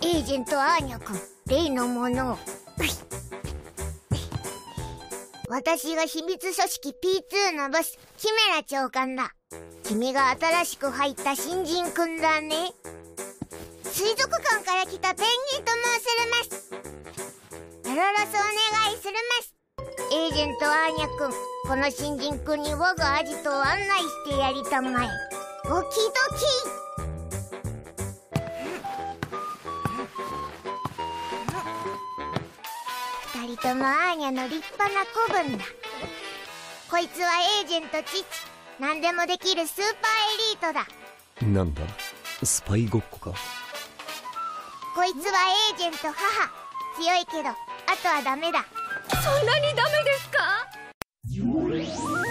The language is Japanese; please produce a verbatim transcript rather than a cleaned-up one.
エージェントアーニャ君、例のものを。私が秘密組織 ピーツー のボス、キメラ長官だ。君が新しく入った新人君だね。水族館から来たペンギンと申せるます。よろろすお願いするます。エージェントアーニャ君、この新人君に我がアジトを案内してやりたまえ。ドキドキ。二人ともアーニャの立派な子分だ。こいつはエージェント父、何でもできるスーパーエリートだ。 なんだ、スパイごっこか。 こいつはエージェント母、強いけどあとはダメだ。 そんなにダメですか？